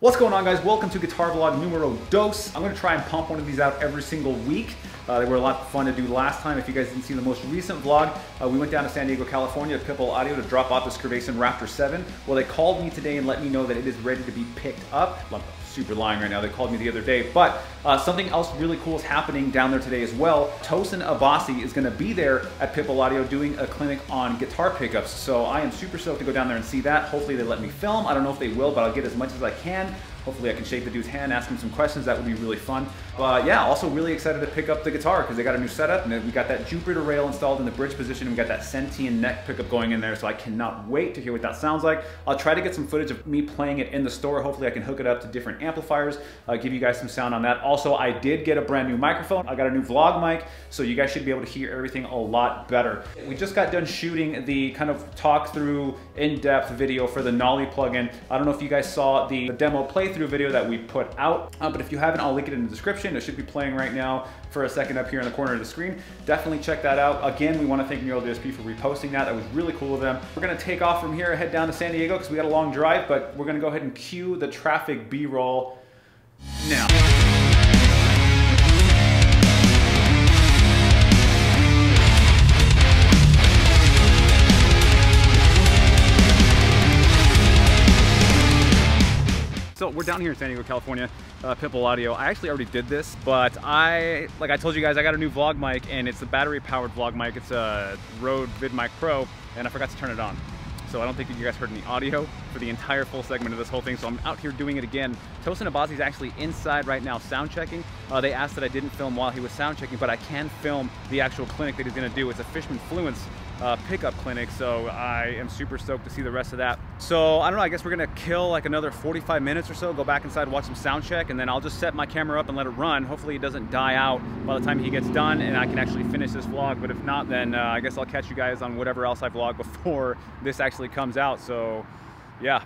What's going on, guys? Welcome to Guitar Vlog numero dos. I'm going to try and pump one of these out every single week. They were a lot of fun to do last time. If you guys didn't see the most recent vlog, we went down to San Diego, California to Pitbull Audio to drop off the Skervesen Raptor 7. Well, they called me today and let me know that it is ready to be picked up. I'm super lying right now. They called me the other day. But something else really cool is happening down there today as well. Tosin Abasi is going to be there at Pitbull Audio doing a clinic on guitar pickups. So I am super stoked to go down there and see that. Hopefully they let me film. I don't know if they will, but I'll get as much as I can. Hopefully I can shake the dude's hand, ask him some questions. That would be really fun. But yeah, also really excited to pick up the guitar because they got a new setup and we got that Jupiter rail installed in the bridge position and we got that Sentian neck pickup going in there, so I cannot wait to hear what that sounds like. I'll try to get some footage of me playing it in the store. Hopefully I can hook it up to different amplifiers, give you guys some sound on that. Also, I did get a brand new microphone. I got a new vlog mic, so you guys should be able to hear everything a lot better. We just got done shooting the kind of talk through in-depth video for the Nolly plugin. I don't know if you guys saw the demo playthrough video that we put out, but if you haven't, I'll link it in the description. It should be playing right now for a second up here in the corner of the screen. Definitely check that out. Again, we want to thank Neural DSP for reposting that. That was really cool of them. We're going to take off from here, head down to San Diego because we got a long drive, but we're going to go ahead and cue the traffic B-roll now. So we're down here in San Diego, California, Pitbull Audio. I actually already did this, but like I told you guys, I got a new vlog mic and it's a battery-powered vlog mic. It's a Rode VidMic Pro, and I forgot to turn it on. So I don't think you guys heard any audio for the entire full segment of this whole thing, so I'm out here doing it again. Tosin Abasi is actually inside right now sound checking. They asked that I didn't film while he was sound checking, but I can film the actual clinic that he's gonna do. It's a Fishman Pickup clinic, so I am super stoked to see the rest of that. So I don't know, I guess we're gonna kill like another 45 minutes or so, go back inside, watch some sound check, and then I'll just set my camera up and let it run. Hopefully it doesn't die out by the time he gets done and I can actually finish this vlog, but if not, then I guess I'll catch you guys on whatever else I vlog before this actually comes out. So yeah.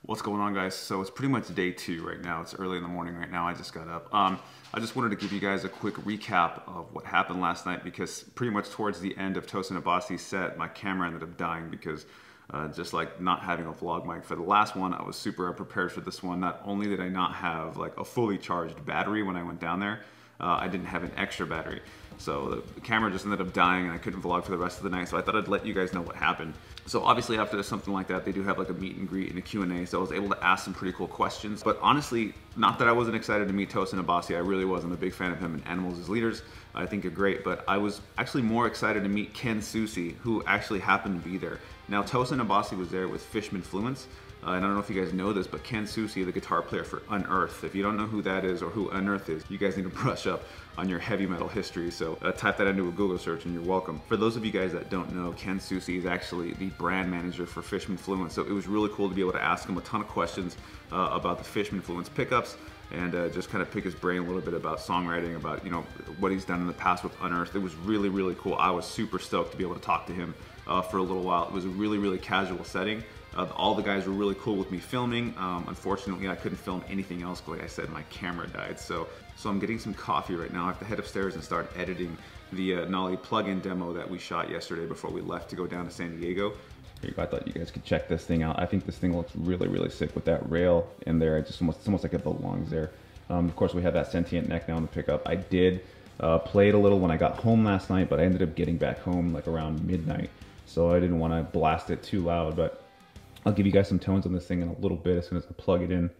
What's going on, guys? So it's pretty much day 2 right now. It's early in the morning right now. I just got up. I just wanted to give you guys a quick recap of what happened last night, because pretty much towards the end of Tosin Abasi's set, my camera ended up dying because just like not having a vlog mic. For the last one, I was super unprepared for this one. Not only did I not have like a fully charged battery when I went down there, I didn't have an extra battery. So the camera just ended up dying and I couldn't vlog for the rest of the night. So I thought I'd let you guys know what happened. So obviously after something like that, they do have like a meet and greet and a Q&A. So I was able to ask some pretty cool questions. But honestly, not that I wasn't excited to meet Tosin Abasi. I really was. I'm a big fan of him and Animals as Leaders. I think they're great. But I was actually more excited to meet Ken Susi, who actually happened to be there. Now, Tosin Abasi was there with Fishman Pickups. And I don't know if you guys know this, but Ken Susi, the guitar player for Unearth. If you don't know who that is or who Unearth is, you guys need to brush up on your heavy metal history. So type that into a Google search and you're welcome. For those of you guys that don't know, Ken Susi is actually the brand manager for Fishman Pickups. So it was really cool to be able to ask him a ton of questions about the Fishman Pickups and just kind of pick his brain a little bit about songwriting, about, you know, what he's done in the past with Unearth. It was really, really cool. I was super stoked to be able to talk to him for a little while. It was a really, really casual setting. All the guys were really cool with me filming. Unfortunately, I couldn't film anything else. Like I said, my camera died. So I'm getting some coffee right now. I have to head upstairs and start editing the Nolly plugin demo that we shot yesterday before we left to go down to San Diego. Here you go. I thought you guys could check this thing out. I think this thing looks really, really sick with that rail in there. It's almost like it belongs there. Of course, we have that sentient neck now on the pickup. I did play it a little when I got home last night, but I ended up getting back home like around midnight. So I didn't want to blast it too loud, but I'll give you guys some tones on this thing in a little bit as soon as I plug it in.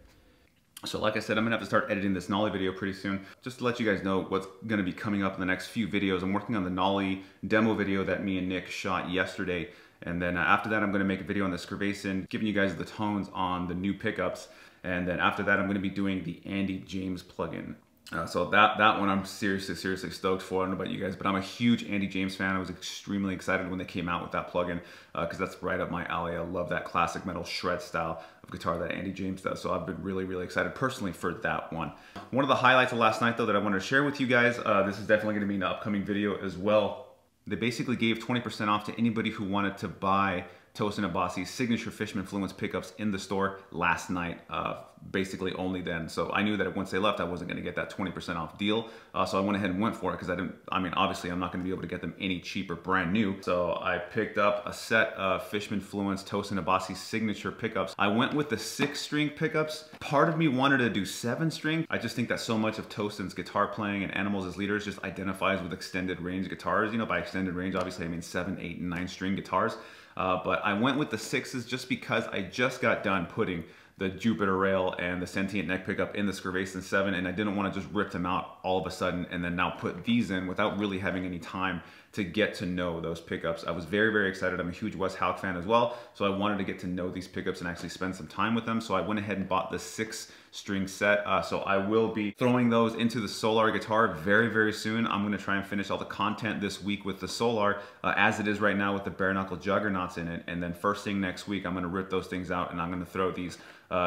So like I said, I'm gonna have to start editing this Nolly video pretty soon. Just to let you guys know what's gonna be coming up in the next few videos. I'm working on the Nolly demo video that me and Nick shot yesterday. And then after that, I'm gonna make a video on the Skervesen, giving you guys the tones on the new pickups. And then after that, I'm gonna be doing the Andy James plugin. So that one I'm seriously stoked for. I don't know about you guys, but I'm a huge Andy James fan. I was extremely excited when they came out with that plugin because that's right up my alley. I love that classic metal shred style of guitar that Andy James does. So I've been really, really excited personally for that one. One of the highlights of last night though that I wanted to share with you guys, this is definitely gonna be an upcoming video as well. They basically gave 20% off to anybody who wanted to buy Tosin Abasi's signature Fishman Pickups in the store last night, basically only then. So I knew that once they left, I wasn't gonna get that 20% off deal. So I went ahead and went for it because obviously I'm not gonna be able to get them any cheaper brand new. So I picked up a set of Fishman Tosin Abasi's signature pickups. I went with the 6-string pickups. Part of me wanted to do 7-string. I just think that so much of Tosin's guitar playing and Animals as Leaders just identifies with extended range guitars. You know, by extended range, obviously I mean 7, 8, and 9-string guitars. But I went with the 6s just because I just got done putting the Jupiter rail and the sentient neck pickup in the Skervesen 7, and I didn't want to just rip them out all of a sudden and then now put these in without really having any time to get to know those pickups. I was very, very excited. I'm a huge Wes Hauck fan as well, so I wanted to get to know these pickups and actually spend some time with them. So I went ahead and bought the 6-string set. So I will be throwing those into the Solar guitar very, very soon. I'm gonna try and finish all the content this week with the Solar as it is right now with the bare knuckle juggernauts in it. And then first thing next week, I'm gonna rip those things out and I'm gonna throw these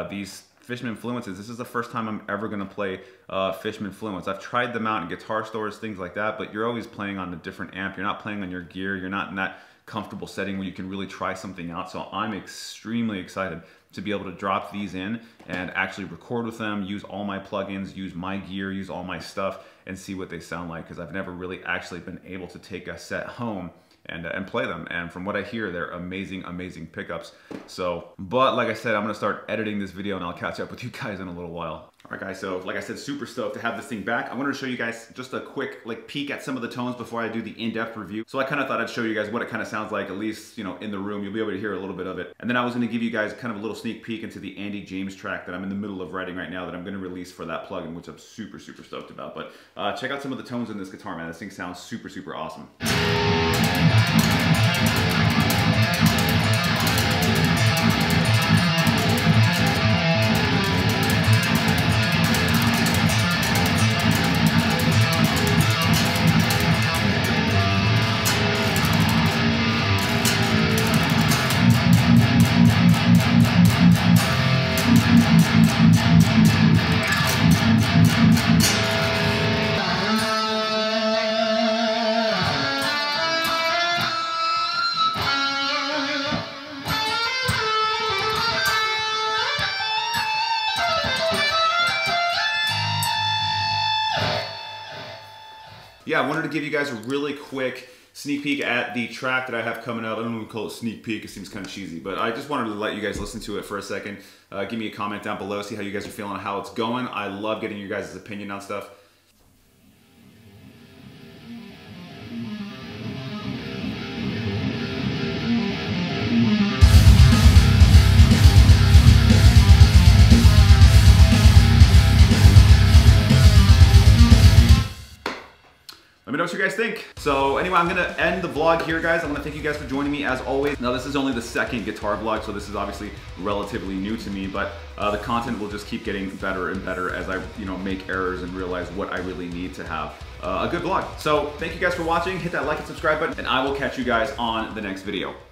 Fishman Fluences. This is the first time I'm ever gonna play Fishman Fluence. I've tried them out in guitar stores, things like that, but you're always playing on a different amp. You're not playing on your gear. You're not in that comfortable setting where you can really try something out. So I'm extremely excited to be able to drop these in and actually record with them, use all my plugins, use my gear, use all my stuff, and see what they sound like, because I've never really actually been able to take a set home and play them. And from what I hear, they're amazing, amazing pickups. So, but like I said, I'm gonna start editing this video and I'll catch up with you guys in a little while. All right, guys, so like I said, super stoked to have this thing back. I wanted to show you guys just a quick peek at some of the tones before I do the in-depth review. So I kind of thought I'd show you guys what it kind of sounds like, at least, you know, in the room. You'll be able to hear a little bit of it. And then I was gonna give you guys kind of a little sneak peek into the Andy James track that I'm in the middle of writing right now that I'm gonna release for that plugin, which I'm super stoked about. But check out some of the tones in this guitar, man. This thing sounds super awesome. yeah, I wanted to give you guys a really quick sneak peek at the track that I have coming out. I don't even call it sneak peek, it seems kind of cheesy, but I just wanted to let you guys listen to it for a second. Give me a comment down below, see how you guys are feeling, how it's going. I love getting your guys' opinion on stuff. Let me know what you guys think. So anyway, I'm gonna end the vlog here, guys. I wanna thank you guys for joining me as always. Now this is only the second guitar vlog, so this is obviously relatively new to me, but the content will just keep getting better and better as I make errors and realize what I really need to have a good vlog. So thank you guys for watching. Hit that like and subscribe button, and I will catch you guys on the next video.